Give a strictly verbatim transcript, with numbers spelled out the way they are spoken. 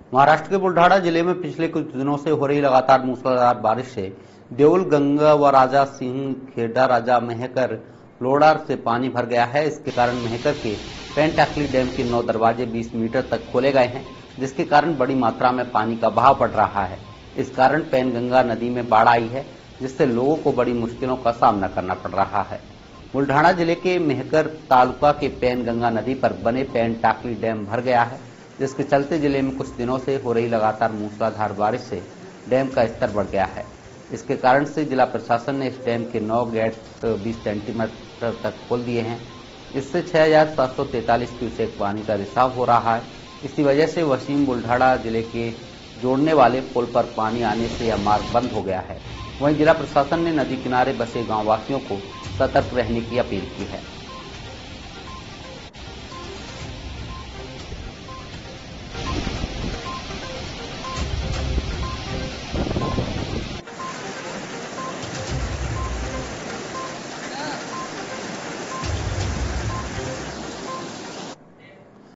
महाराष्ट्र के बुल्ढाना जिले में पिछले कुछ दिनों से हो रही लगातार मूसलाधार बारिश से देउल गंगा व राजा सिंह खेड़ा राजा मेहकर लोडार से पानी भर गया है। इसके कारण मेहकर के पेनटाकली डैम के नौ दरवाजे बीस मीटर तक खोले गए हैं, जिसके कारण बड़ी मात्रा में पानी का बहाव बढ़ रहा है। इस कारण पेनगंगा नदी में बाढ़ आई है, जिससे लोगों को बड़ी मुश्किलों का सामना करना पड़ रहा है। बुल्ढाना जिले के मेहकर तालुका के पेनगंगा नदी पर बने पेनटाकली डैम भर गया है, जिसके चलते जिले में कुछ दिनों से हो रही लगातार मूसलाधार बारिश से डैम का स्तर बढ़ गया है। इसके कारण से जिला प्रशासन ने इस डैम के नौ गेट बीस सेंटीमीटर तक खोल दिए हैं। इससे छह हजार सात सौ तैतालीस क्यूसेक पानी का रिसाव हो रहा है। इसी वजह से वसीम बुल्ढाना जिले के जोड़ने वाले पुल पर पानी आने से यह मार्ग बंद हो गया है। वहीं जिला प्रशासन ने नदी किनारे बसे गांव वासियों को सतर्क रहने की अपील की है।